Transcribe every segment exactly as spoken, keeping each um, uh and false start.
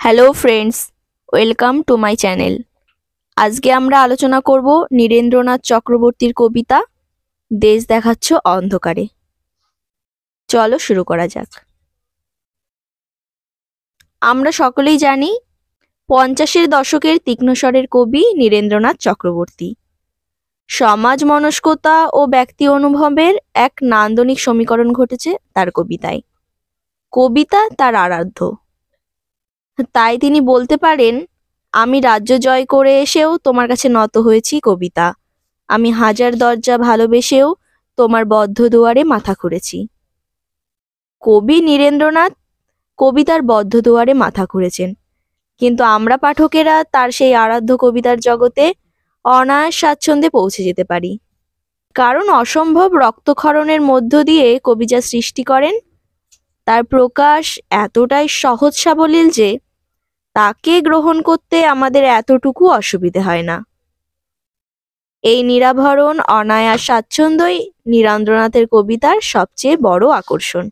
Hello friends, welcome to my channel. আজকে আমরা আলোচনা করব নীরেন্দ্রনাথ চক্রবর্তীর কবিতা দেশ দেখাচ্ছ অন্ধকারে। চলো শুরু করা যাক। আমরা সকলেই জানি পঞ্চাশের দশকের তীক্ষ্ণস্বরের কবি নীরেন্দ্রনাথ চক্রবর্তী। সমাজ মনস্কতা ও ব্যক্তি অনুভবের এক নান্দনিক সমীকরণ ঘটেছে তার কবিতায়। কবিতা তার আরাধ্য, তাই তিনি বলতে পারেন, আমি রাজ্য জয় করে এসেও তোমার কাছে নত হয়েছি কবিতা, আমি হাজার দরজা ভালোবেসেও তোমার বদ্ধ দুয়ারে মাথা খুঁড়েছি। কবি নীরেন্দ্রনাথ কবিতার বদ্ধ দুয়ারে মাথা খুঁড়েছেন, কিন্তু আমরা পাঠকেরা তার সেই আরাধ্য কবিতার জগতে অনায়াস স্বাচ্ছন্দ্যে পৌঁছে যেতে পারি, কারণ অসম্ভব রক্তক্ষরণের মধ্য দিয়ে কবি যা সৃষ্টি করেন তার প্রকাশ এতটাই সহজ সাবলীল যে তাকে গ্রহণ করতে আমাদের এতটুকু অসুবিধে হয় না। এই নিরাভরণ অনায়াস স্বাচ্ছন্দ্যই নীরেন্দ্রনাথের কবিতার সবচেয়ে বড় আকর্ষণ।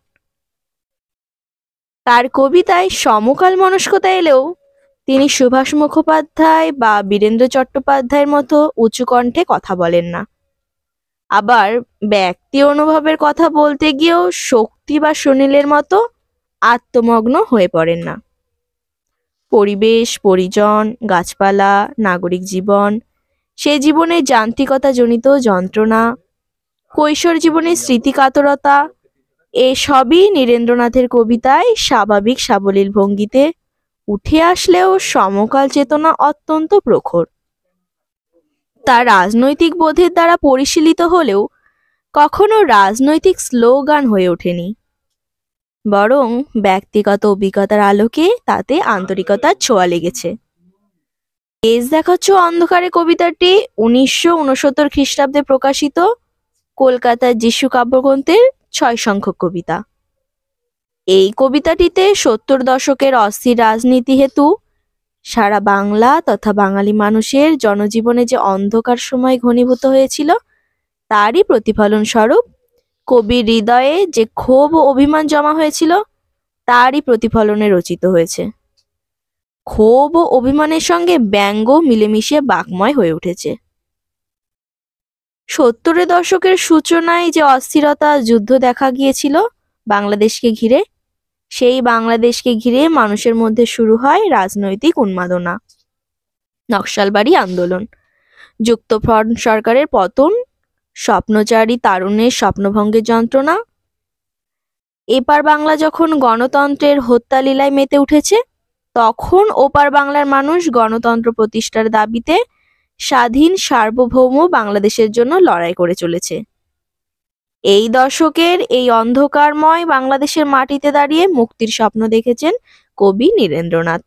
তার কবিতায় সমকাল মনস্কতা এলেও তিনি সুভাষ মুখোপাধ্যায় বা বীরেন্দ্র চট্টোপাধ্যায়ের মতো উঁচু কণ্ঠে কথা বলেন না, আবার ব্যক্তি অনুভবের কথা বলতে গিয়েও শক্তি বা সুনীলের মতো আত্মমগ্ন হয়ে পড়েন না। পরিবেশ, পরিজন, গাছপালা, নাগরিক জীবন, সে জীবনের যান্ত্রিকতা জনিত যন্ত্রণা, কৈশোর জীবনের স্মৃতিকাতরতা, এসবই নীরেন্দ্রনাথের কবিতায় স্বাভাবিক সাবলীল ভঙ্গিতে উঠে আসলেও সমকাল চেতনা অত্যন্ত প্রখর। তার রাজনৈতিক বোধের দ্বারা পরিশীলিত হলেও কখনো রাজনৈতিক স্লোগান হয়ে ওঠেনি, বরং ব্যক্তিগত অভিজ্ঞতার আলোকে তাতে আন্তরিকতার ছোঁয়া লেগেছে। দেশ দেখাচ্ছ অন্ধকারে কবিতাটি উনিশশো উনসত্তর খ্রিস্টাব্দে প্রকাশিত কলকাতার যিশু কাব্যগ্রন্থের ছয় সংখ্যক কবিতা। এই কবিতাটিতে সত্তর দশকের অস্থির রাজনীতি হেতু সারা বাংলা তথা বাঙালি মানুষের জনজীবনে যে অন্ধকার সময় ঘনীভূত হয়েছিল তারই প্রতিফলন স্বরূপ কবির হৃদয়ে যে ক্ষোভ ও অভিমান জমা হয়েছিল তারই প্রতিফলনে রচিত হয়েছে। ক্ষোভ ও অভিমানের সঙ্গে ব্যঙ্গ মিলেমিশে বাক্ময় হয়ে উঠেছে। সত্তরের দশকের সূচনায় যে অস্থিরতা যুদ্ধ দেখা গিয়েছিল বাংলাদেশকে ঘিরে, সেই বাংলাদেশকে ঘিরে মানুষের মধ্যে শুরু হয় রাজনৈতিক উন্মাদনা, নকশালবাড়ি আন্দোলন, যুক্তফ্রন্ট সরকারের পতন, স্বপ্নচারী তারুণ্যের স্বপ্নভঙ্গের যন্ত্রণা। এপার বাংলা যখন গণতন্ত্রের হত্যালীলায় মেতে উঠেছে, তখন ওপার বাংলার মানুষ গণতন্ত্র প্রতিষ্ঠার দাবিতে স্বাধীন সার্বভৌম বাংলাদেশের জন্য লড়াই করে চলেছে। এই দশকের এই অন্ধকারময় বাংলাদেশের মাটিতে দাঁড়িয়ে মুক্তির স্বপ্ন দেখেছেন কবি নীরেন্দ্রনাথ।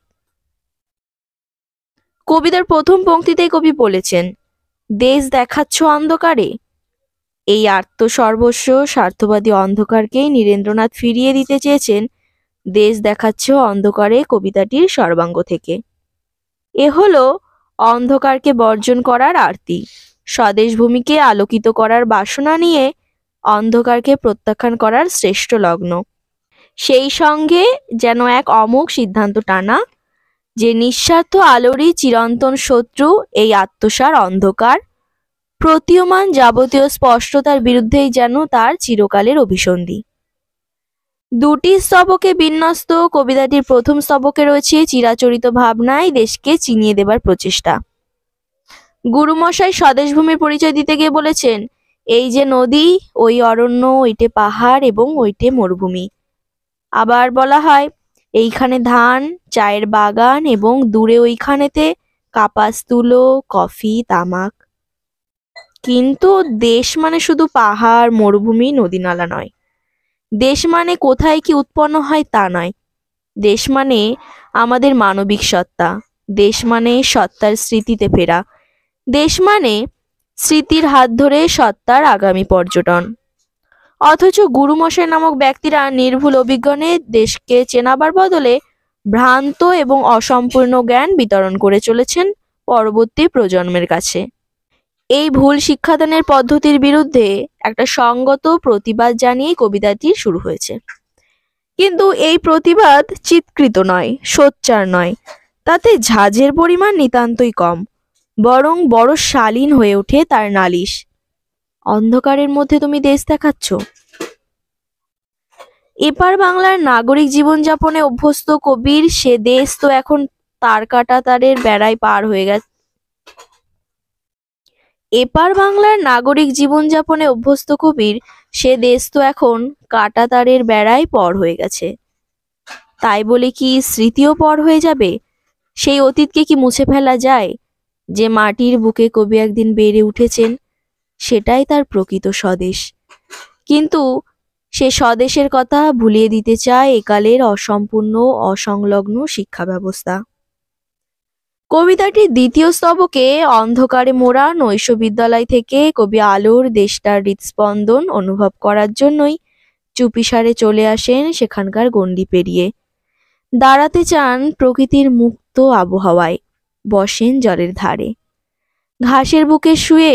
কবিতার প্রথম পংক্তিতেই কবি বলেছেন, দেশ দেখাচ্ছ অন্ধকারে। এই আত্মসর্বস্ব স্বার্থবাদী অন্ধকারকেই নীরেন্দ্রনাথ ফিরিয়ে দিতে চেয়েছেন দেশ দেখাচ্ছ অন্ধকারে কবিতাটির সর্বাঙ্গ থেকে। এ হলো অন্ধকারকে বর্জন করার আরতি, স্বদেশ ভূমিকে আলোকিত করার বাসনা নিয়ে অন্ধকারকে প্রত্যাখ্যান করার শ্রেষ্ঠ লগ্ন। সেই সঙ্গে যেন এক অমোঘ সিদ্ধান্ত টানা যে নিঃস্বার্থ আলোরই চিরন্তন শত্রু এই আত্মসার অন্ধকার, প্রতীয়মান যাবতীয় স্পষ্টতার বিরুদ্ধেই যেন তার চিরকালের অভিসন্ধি। দুটি স্তবকে বিন্যস্ত কবিতাটির প্রথম স্তবকে রয়েছে চিরাচরিত ভাবনায় দেশকে চিনিয়ে দেবার প্রচেষ্টা। গুরুমশাই স্বদেশভূমির পরিচয় দিতে গিয়ে বলেছেন, এই যে নদী, ওই অরণ্য, ওইটে পাহাড় এবং ওইটে মরুভূমি। আবার বলা হয়, এইখানে ধান, চায়ের বাগান এবং দূরে ওইখানেতে কাপাস তুলো, কফি, তামাক। কিন্তু দেশ মানে শুধু পাহাড়, মরুভূমি, নদী নালা নয়। দেশ মানে কোথায় কি উৎপন্ন হয় তা নয়। দেশ মানে আমাদের মানবিক সত্তা, দেশ মানে সত্তার স্মৃতিতে ফেরা, দেশ মানে স্মৃতির হাত ধরে সত্তার আগামী পর্যটন। অথচ গুরুমশাই নামক ব্যক্তিরা নির্ভুল অভিজ্ঞানে দেশকে চেনাবার বদলে ভ্রান্ত এবং অসম্পূর্ণ জ্ঞান বিতরণ করে চলেছেন পরবর্তী প্রজন্মের কাছে। এই ভুল শিক্ষাদানের পদ্ধতির বিরুদ্ধে একটা সঙ্গত প্রতিবাদ জানিয়ে কবিতাটি শুরু হয়েছে। কিন্তু এই প্রতিবাদ চিৎকৃত নয়, সোচ্চার নয়। তাতে ঝাঁঝের পরিমাণ নিতান্তই কম, বরং বড় শালীন হয়ে ওঠে তার নালিশ। অন্ধকারের মধ্যে তুমি দেশ দেখাচ্ছ? এপার বাংলার নাগরিক জীবনযাপনে অভ্যস্ত কবির সে দেশ তো এখন তার কাটা তারের বেড়ায় পার হয়ে গেছে এপার বাংলার নাগরিক জীবনযাপনে অভ্যস্ত কবির সে দেশ তো এখন কাটা তারের বেড়ায় পর হয়ে গেছে। তাই বলে কি স্মৃতিও পর হয়ে যাবে? সেই অতীতকে কি মুছে ফেলা যায়? যে মাটির বুকে কবি একদিন বেড়ে উঠেছেন, সেটাই তার প্রকৃত স্বদেশ। কিন্তু সে স্বদেশের কথা ভুলিয়ে দিতে চায় একালের অসম্পূর্ণ অসংলগ্ন শিক্ষা ব্যবস্থা। কবিতাটির দ্বিতীয় স্তবকে অন্ধকারে মোড়া নৈশ বিদ্যালয় থেকে কবি আলোর দেশটার হৃৎস্পন্দন অনুভব করার জন্যই চুপিসারে চলে আসেন সেখানকার গণ্ডি পেরিয়ে। দাঁড়াতে চান প্রকৃতির মুক্ত আবহাওয়ায়, বসেন জলের ধারে, ঘাসের বুকে শুয়ে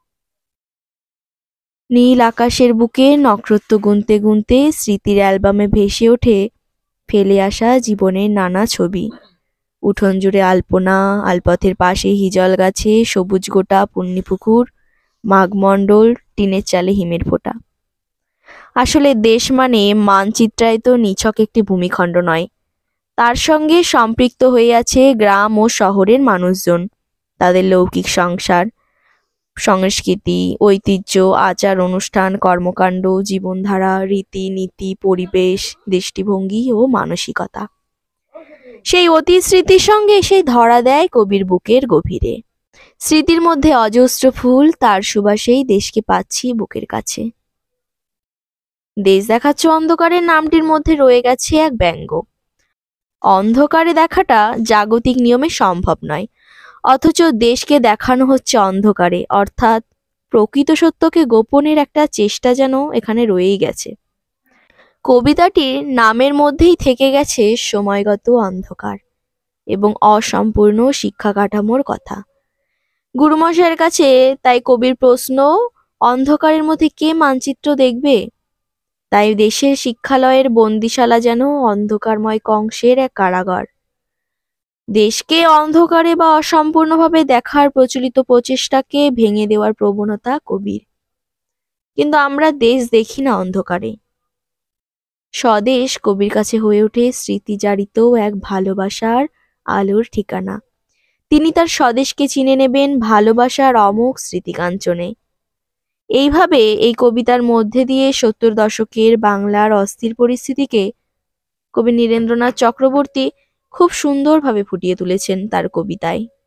নীল আকাশের বুকে নক্ষত্র গুনতে গুনতে স্মৃতির অ্যালবামে ভেসে ওঠে ফেলে আসা জীবনের নানা ছবি। উঠোন জুড়ে আলপনা, আলপথের পাশে হিজল গাছে সবুজ গোটা পুণ্যিপুকুর, মাঘমণ্ডল, টিনের চালে হিমের ফোঁটা। আসলে দেশ মানে মানচিত্রায়িত নিছক একটি ভূমিখণ্ড নয়, তার সঙ্গে সম্পৃক্ত হয়ে আছে গ্রাম ও শহরের মানুষজন, তাদের লৌকিক সংসার, সংস্কৃতি, ঐতিহ্য, আচার অনুষ্ঠান, কর্মকাণ্ড, জীবনধারা, রীতি নীতি, পরিবেশ, দৃষ্টিভঙ্গি ও মানসিকতা। সেই অতীত স্মৃতির সঙ্গে সেই ধরা দেয় কবির বুকের গভীরে। স্মৃতির মধ্যে অজস্র ফুল, তার সুবাসেই দেশকে পাচ্ছি বুকের কাছে। দেশ দেখাচ্ছ অন্ধকারের নামটির মধ্যে রয়ে গেছে এক ব্যঙ্গ। অন্ধকারে দেখাটা জাগতিক নিয়মে সম্ভব নয়, অথচ দেশকে দেখানো হচ্ছে অন্ধকারে, অর্থাৎ প্রকৃত সত্যকে গোপনের একটা চেষ্টা যেন এখানে রয়েই গেছে। কবিতাটির নামের মধ্যেই থেকে গেছে সময়গত অন্ধকার এবং অসম্পূর্ণ শিক্ষা কাঠামোর কথা। গুরুমশাইয়ের কাছে তাই কবির প্রশ্ন, অন্ধকারের মধ্যে কে মানচিত্র দেখবে? তাই দেশের শিক্ষালয়ের বন্দিশালা যেন অন্ধকারময় কংসের এক কারাগার। দেশকে অন্ধকারে বা অসম্পূর্ণভাবে দেখার প্রচলিত প্রচেষ্টাকে ভেঙে দেওয়ার প্রবণতা কবির। কিন্তু আমরা দেশ দেখি না অন্ধকারে। স্বদেশ কবির কাছে হয়ে ওঠে স্মৃতিজারিত এক ভালোবাসার আলোর ঠিকানা। তিনি তার স্বদেশকে চিনে নেবেন ভালোবাসার অমোঘ স্মৃতিকাঞ্চনে। এইভাবে এই কবিতার মধ্যে দিয়ে সত্তর দশকের বাংলার অস্থির পরিস্থিতিকে কবি নীরেন্দ্রনাথ চক্রবর্তী খুব সুন্দরভাবে ফুটিয়ে তুলেছেন তার কবিতায়।